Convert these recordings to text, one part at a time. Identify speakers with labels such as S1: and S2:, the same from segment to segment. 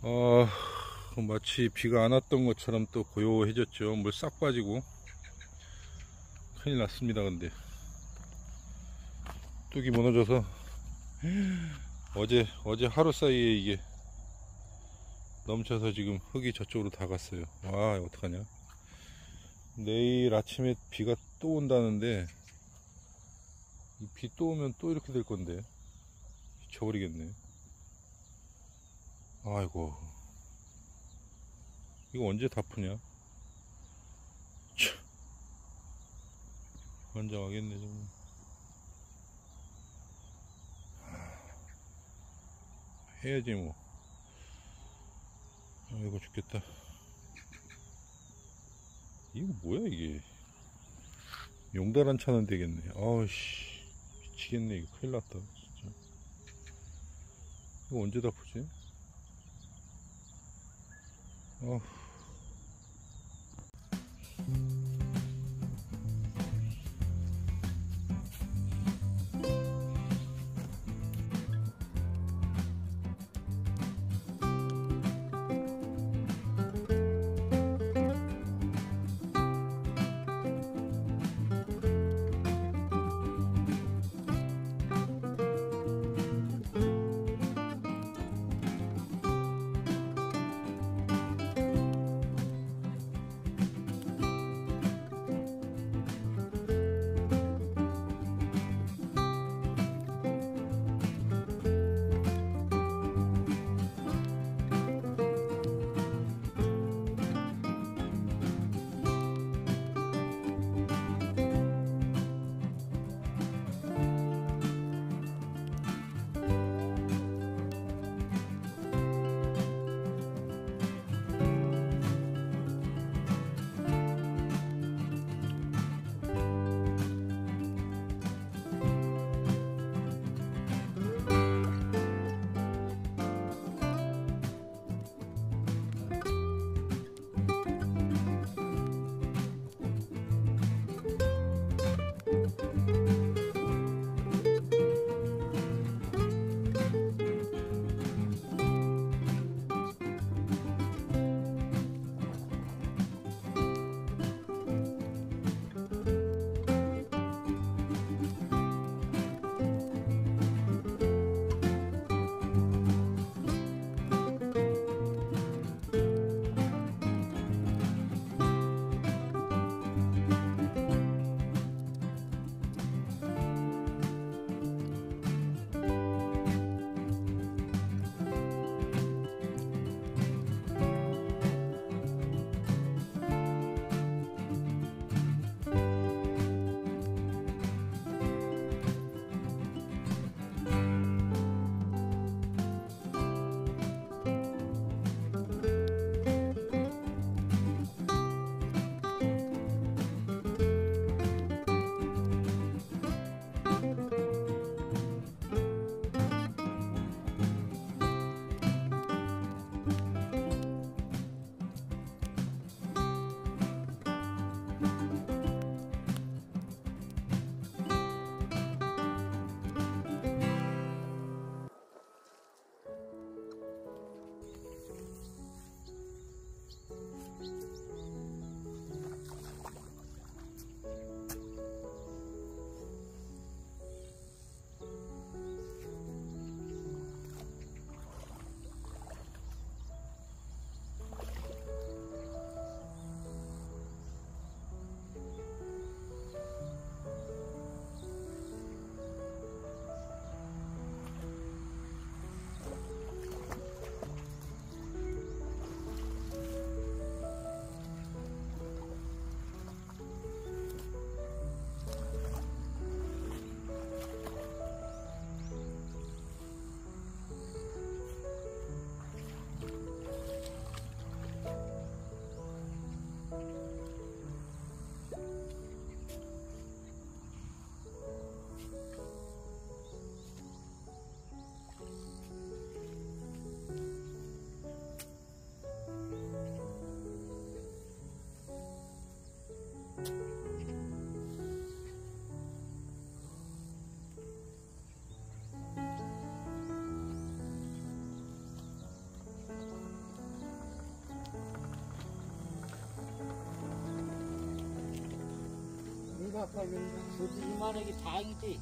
S1: 아, 마치 비가 안 왔던 것처럼 또 고요해졌죠. 물 싹 빠지고 큰일 났습니다. 근데 뚝이 무너져서 어제 하루 사이에 이게 넘쳐서 지금 흙이 저쪽으로 다 갔어요. 와, 어떡하냐. 내일 아침에 비가 또 온다는데 이 비 또 오면 또 이렇게 될 건데 미쳐버리겠네. 아이고, 이거 언제 다 푸냐. 참, 환장하겠네 정말. 해야지 뭐. 아이고 죽겠다. 이거 뭐야 이게. 용달 안 차는 되겠네. 아우씨, 미치겠네. 이거 큰일 났다 진짜. 이거 언제 다 푸지? 아,
S2: 물 가까이 오면 소지만 하게 다행이지.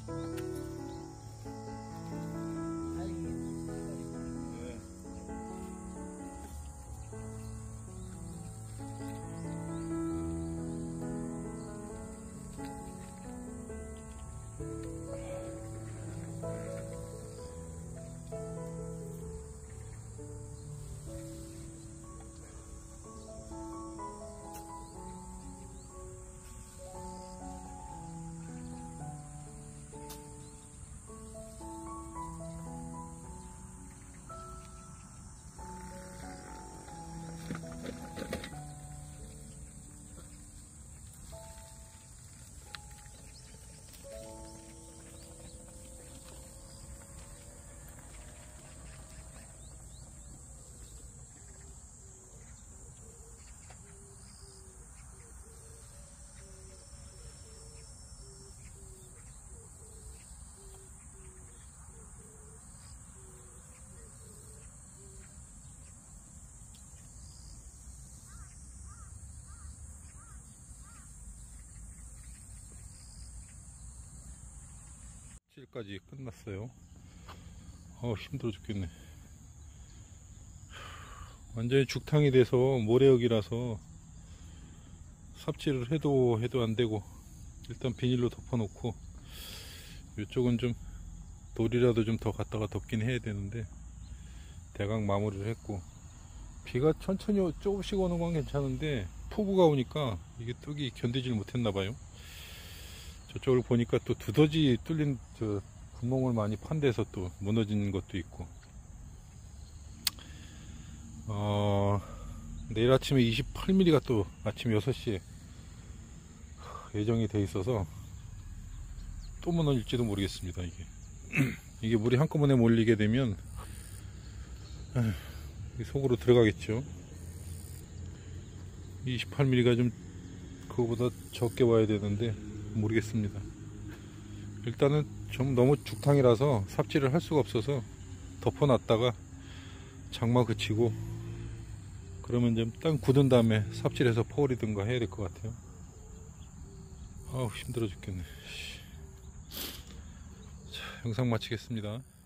S1: 까지 끝났어요. 힘들어 죽겠네. 완전히 죽탕이 돼서 모래역이라서 삽질을 해도 안 되고, 일단 비닐로 덮어 놓고, 이쪽은 좀 돌이라도 좀 더 갖다가 덮긴 해야 되는데 대강 마무리를 했고, 비가 천천히 조금씩 오는 건 괜찮은데 폭우가 오니까 이게 뚝이 견디질 못했나봐요. 저쪽을 보니까 또 두더지 뚫린 구멍을 많이 판 데서 또 무너진 것도 있고, 내일 아침에 28mm가 또 아침 6시에 예정이 돼 있어서 또 무너질지도 모르겠습니다. 이게 물이 한꺼번에 몰리게 되면 속으로 들어가겠죠. 28mm가 좀 그거보다 적게 와야 되는데 모르겠습니다. 일단은 좀 너무 죽탕이라서 삽질을 할 수가 없어서 덮어놨다가 장마 그치고 그러면 좀 땅 굳은 다음에 삽질해서 퍼올리든가 해야 될 것 같아요. 힘들어 죽겠네. 자, 영상 마치겠습니다.